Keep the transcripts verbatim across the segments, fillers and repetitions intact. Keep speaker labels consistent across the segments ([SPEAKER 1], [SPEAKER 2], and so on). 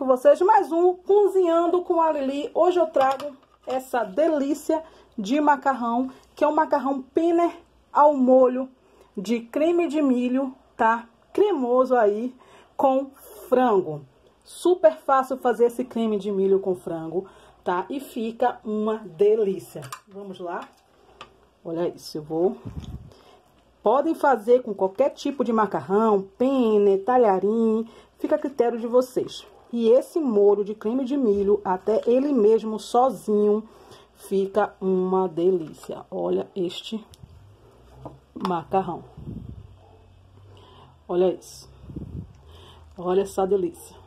[SPEAKER 1] com vocês mais um Cozinhando com a Lili. Hoje eu trago essa delícia de macarrão, que é um macarrão penne ao molho de creme de milho, tá? Cremoso aí, com frango. Super fácil fazer esse creme de milho com frango, tá? E fica uma delícia. Vamos lá? Olha isso, eu vou... Podem fazer com qualquer tipo de macarrão, penne, talharim, fica a critério de vocês. E esse molho de creme de milho, até ele mesmo sozinho, fica uma delícia. Olha este macarrão. Olha isso. Olha essa delícia.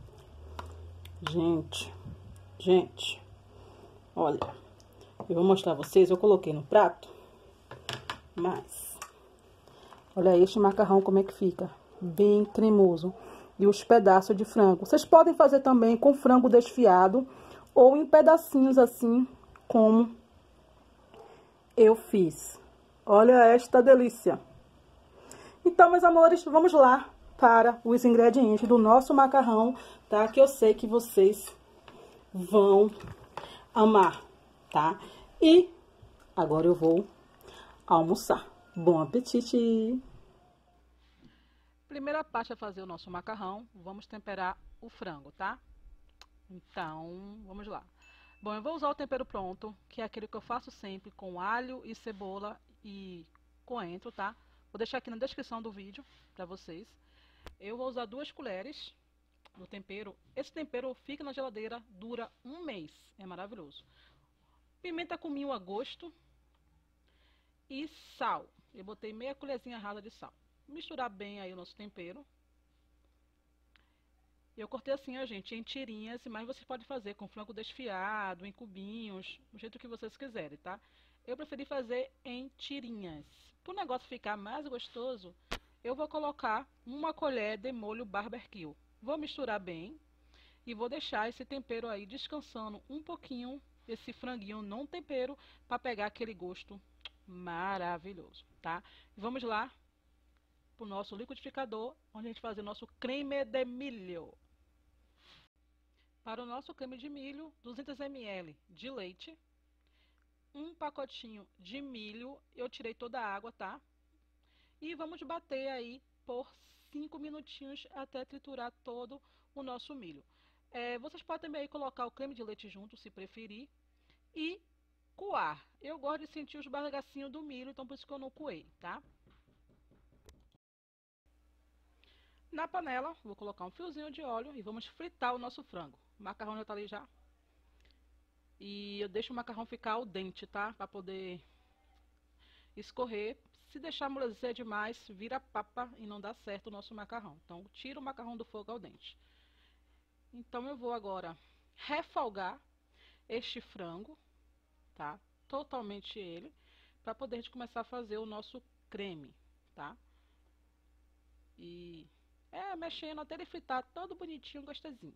[SPEAKER 1] Gente, gente, olha, eu vou mostrar a vocês, eu coloquei no prato, mas... Olha este macarrão como é que fica, bem cremoso. E os pedaços de frango. Vocês podem fazer também com frango desfiado ou em pedacinhos assim, como eu fiz. Olha esta delícia. Então, meus amores, vamos lá para os ingredientes do nosso macarrão, tá? Que eu sei que vocês vão amar, tá? E agora eu vou almoçar. Bom apetite! Primeira parte é fazer o nosso macarrão. Vamos temperar o frango, tá? Então, vamos lá. Bom, eu vou usar o tempero pronto, que é aquele que eu faço sempre com alho e cebola e coentro, tá? Vou deixar aqui na descrição do vídeo pra vocês. Eu vou usar duas colheres do tempero. Esse tempero fica na geladeira, dura um mês. É maravilhoso. Pimenta cominho a gosto. E sal. Eu botei meia colherzinha rasa de sal. Misturar bem aí o nosso tempero. Eu cortei assim, ó, gente, em tirinhas, mas vocês podem fazer com frango desfiado, em cubinhos, do jeito que vocês quiserem, tá? Eu preferi fazer em tirinhas. Para o negócio ficar mais gostoso, eu vou colocar uma colher de molho barbecue. Vou misturar bem e vou deixar esse tempero aí descansando um pouquinho, esse franguinho não tempero, para pegar aquele gosto maravilhoso, tá? Vamos lá pro nosso liquidificador, onde a gente vai fazer o nosso creme de milho. Para o nosso creme de milho, duzentos mililitros de leite, um pacotinho de milho, eu tirei toda a água, tá? E vamos bater aí por cinco minutinhos até triturar todo o nosso milho. É, vocês podem também aí colocar o creme de leite junto, se preferir, e coar. Eu gosto de sentir os bagacinhos do milho, então por isso que eu não coei, tá? Na panela, vou colocar um fiozinho de óleo e vamos fritar o nosso frango. O macarrão já tá ali já. E eu deixo o macarrão ficar al dente, tá? Pra poder escorrer. Se deixar amolecer demais, vira papa e não dá certo o nosso macarrão. Então, tira o macarrão do fogo al dente. Então, eu vou agora refogar este frango, tá? Totalmente ele, para poder a gente começar a fazer o nosso creme, tá? E é mexendo até ele fritar todo bonitinho, gostosinho.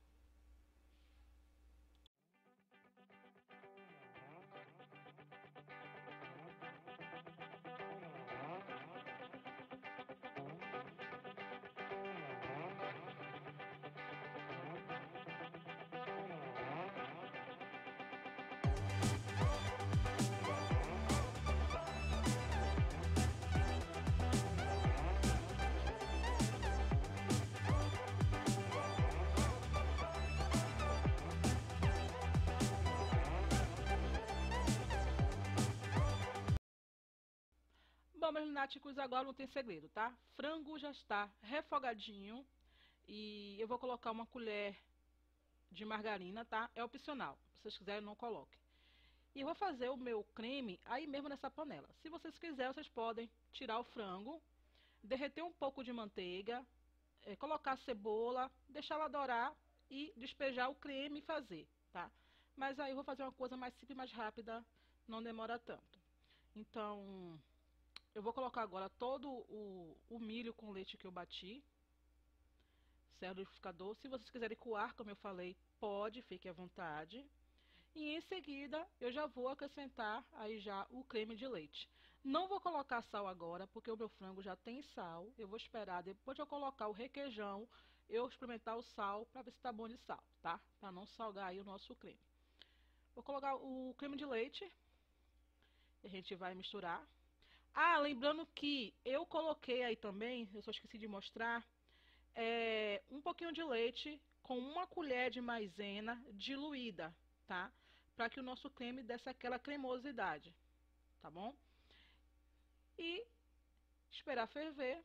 [SPEAKER 1] Bom, meus lunáticos, agora não tem segredo, tá? Frango já está refogadinho e eu vou colocar uma colher de margarina, tá? É opcional, se vocês quiserem não coloquem. E eu vou fazer o meu creme aí mesmo nessa panela. Se vocês quiserem, vocês podem tirar o frango, derreter um pouco de manteiga, é, colocar cebola, deixar ela dourar e despejar o creme e fazer, tá? Mas aí eu vou fazer uma coisa mais simples, mais rápida, não demora tanto. Então... eu vou colocar agora todo o, o milho com leite que eu bati, certo? No liquidificador. Se vocês quiserem coar, como eu falei, pode, fique à vontade. E em seguida, eu já vou acrescentar aí já o creme de leite. Não vou colocar sal agora, porque o meu frango já tem sal. Eu vou esperar, depois de eu colocar o requeijão, eu experimentar o sal para ver se tá bom de sal, tá? Para não salgar aí o nosso creme. Vou colocar o creme de leite. A gente vai misturar. Ah, lembrando que eu coloquei aí também, eu só esqueci de mostrar, é, um pouquinho de leite com uma colher de maisena diluída, tá? Para que o nosso creme desse aquela cremosidade, tá bom? E esperar ferver.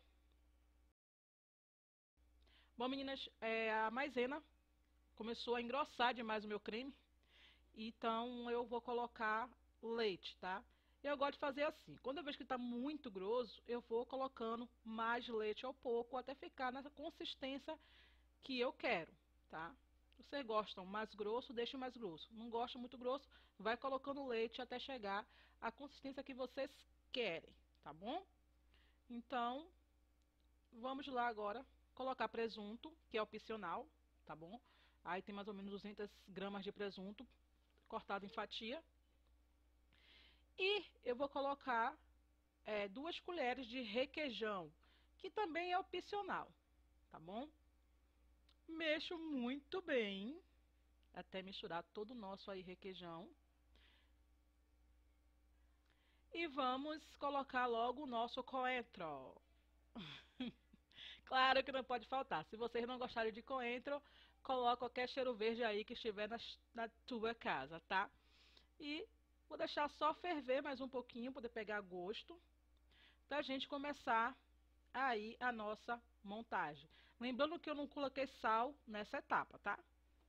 [SPEAKER 1] Bom, meninas, é, a maisena começou a engrossar demais o meu creme, então eu vou colocar leite, tá? Eu gosto de fazer assim, quando eu vejo que está muito grosso, eu vou colocando mais leite ao pouco até ficar na consistência que eu quero, tá? Vocês gostam mais grosso, deixe mais grosso. Não gosta muito grosso, vai colocando leite até chegar à consistência que vocês querem, tá bom? Então, vamos lá agora colocar presunto, que é opcional, tá bom? Aí tem mais ou menos duzentas gramas de presunto cortado em fatia. E eu vou colocar é, duas colheres de requeijão, que também é opcional, tá bom? Mexo muito bem até misturar todo o nosso aí requeijão. E vamos colocar logo o nosso coentro. Claro que não pode faltar. Se vocês não gostarem de coentro, coloque qualquer cheiro verde aí que estiver na, na tua casa, tá? E vou deixar só ferver mais um pouquinho, poder pegar gosto, pra gente começar aí a nossa montagem. Lembrando que eu não coloquei sal nessa etapa, tá?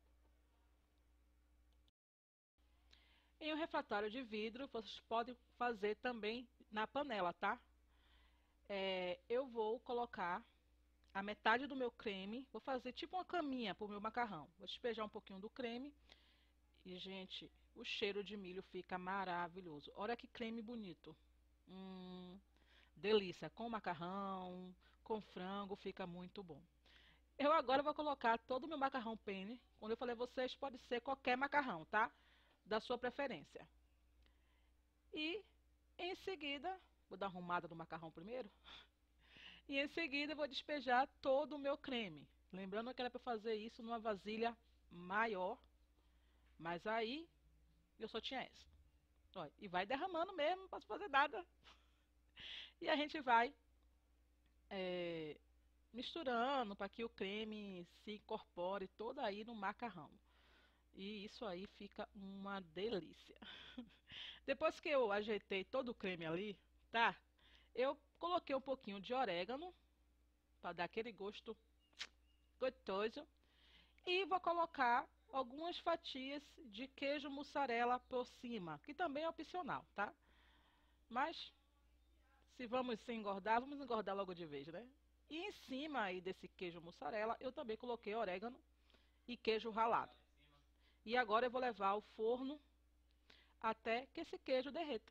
[SPEAKER 1] Em um refratário de vidro, vocês podem fazer também na panela, tá? É, eu vou colocar a metade do meu creme, vou fazer tipo uma caminha pro meu macarrão. Vou despejar um pouquinho do creme e, gente, o cheiro de milho fica maravilhoso. Olha que creme bonito. Hum, delícia. Com macarrão, com frango, fica muito bom. Eu agora vou colocar todo o meu macarrão penne. Quando eu falei vocês, pode ser qualquer macarrão, tá? Da sua preferência. E em seguida, vou dar uma arrumada no macarrão primeiro. E em seguida eu vou despejar todo o meu creme. Lembrando que era para fazer isso numa vasilha maior, mas aí eu só tinha essa. Olha, e vai derramando mesmo, não posso fazer nada. E a gente vai é, misturando para que o creme se incorpore todo aí no macarrão. E isso aí fica uma delícia. Depois que eu ajeitei todo o creme ali, tá? Eu coloquei um pouquinho de orégano para dar aquele gosto gostoso. E vou colocar algumas fatias de queijo mussarela por cima, que também é opcional, tá? Mas se vamos se engordar, vamos engordar logo de vez, né? E em cima aí desse queijo mussarela, eu também coloquei orégano e queijo ralado. E agora eu vou levar ao forno até que esse queijo derreta.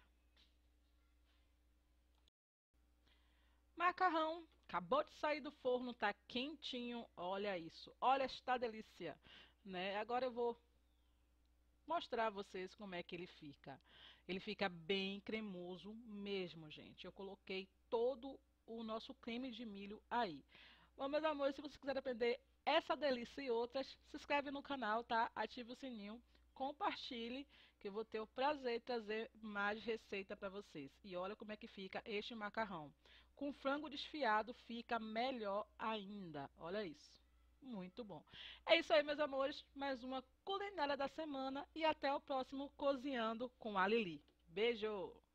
[SPEAKER 1] Macarrão acabou de sair do forno, tá quentinho. Olha isso, olha esta delícia, né? Agora eu vou mostrar a vocês como é que ele fica. Ele fica bem cremoso mesmo, gente. Eu coloquei todo o nosso creme de milho aí. Bom, meus amores, se vocês quiserem aprender essa delícia e outras, se inscreve no canal, tá? Ative o sininho, compartilhe, que eu vou ter o prazer de trazer mais receita para vocês. E olha como é que fica este macarrão. Com frango desfiado fica melhor ainda. Olha isso. Muito bom. É isso aí, meus amores. Mais uma culinária da semana. E até o próximo Cozinhando com a Lili. Beijo!